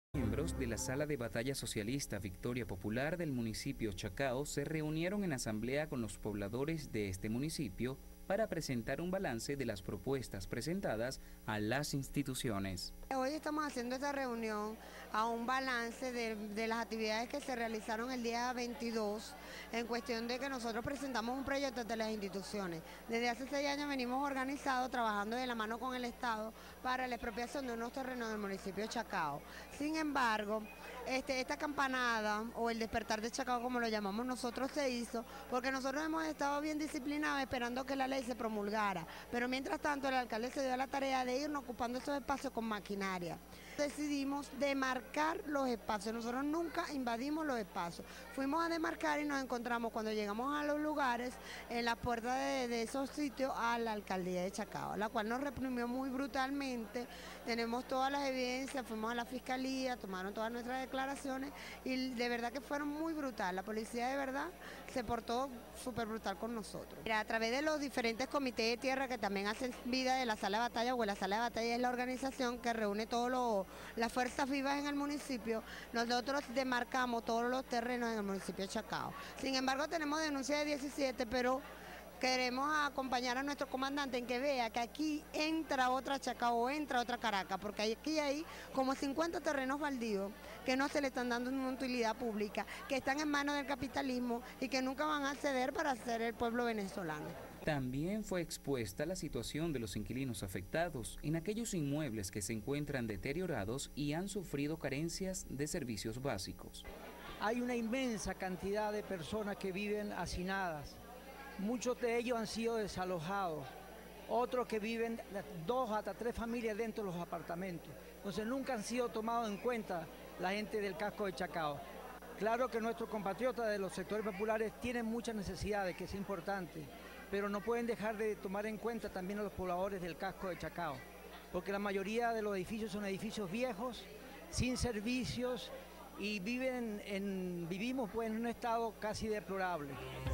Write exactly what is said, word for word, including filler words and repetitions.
Miembros de la Sala de Batalla Socialista Victoria Popular del municipio Chacao se reunieron en asamblea con los pobladores de este municipio para presentar un balance de las propuestas presentadas a las instituciones. Hoy estamos haciendo esta reunión a un balance de, de las actividades que se realizaron el día veintidós, en cuestión de que nosotros presentamos un proyecto ante las instituciones. Desde hace seis años venimos organizados, trabajando de la mano con el Estado para la expropiación de unos terrenos del municipio de Chacao. Sin embargo, este, esta campanada o el despertar de Chacao, como lo llamamos nosotros, se hizo porque nosotros hemos estado bien disciplinados esperando que la ley se promulgara, pero mientras tanto el alcalde se dio a la tarea de irnos ocupando esos espacios con maquinaria. Decidimos demarcar los espacios, nosotros nunca invadimos los espacios, fuimos a demarcar y nos encontramos cuando llegamos a los lugares en la puerta de, de esos sitios a la alcaldía de Chacao, la cual nos reprimió muy brutalmente. Tenemos todas las evidencias, fuimos a la fiscalía, tomaron todas nuestras declaraciones y de verdad que fueron muy brutal. La policía de verdad se portó súper brutal con nosotros. Mira, a través de los diferentes comités de tierra que también hacen vida de la sala de batalla, o la sala de batalla es la organización que reúne todas las fuerzas vivas en el municipio, nosotros demarcamos todos los terrenos en el municipio de Chacao. Sin embargo, tenemos denuncia de diecisiete, pero queremos acompañar a nuestro comandante en que vea que aquí entra otra Chacao o entra otra Caracas, porque aquí hay como cincuenta terrenos baldíos que no se le están dando una utilidad pública, que están en manos del capitalismo y que nunca van a ceder para ser el pueblo venezolano. También fue expuesta la situación de los inquilinos afectados en aquellos inmuebles que se encuentran deteriorados y han sufrido carencias de servicios básicos. Hay una inmensa cantidad de personas que viven hacinadas. Muchos de ellos han sido desalojados, otros que viven dos hasta tres familias dentro de los apartamentos. Entonces nunca han sido tomados en cuenta la gente del casco de Chacao. Claro que nuestros compatriotas de los sectores populares tienen muchas necesidades, que es importante, pero no pueden dejar de tomar en cuenta también a los pobladores del casco de Chacao, porque la mayoría de los edificios son edificios viejos, sin servicios, y viven en, vivimos pues en un estado casi deplorable.